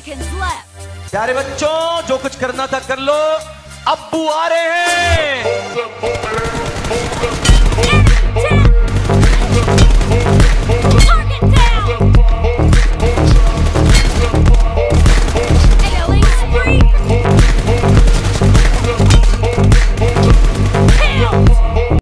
seconds left. प्यारे बच्चों, जो कुछ करना था कर लो, अब्बू आ रहे हैं।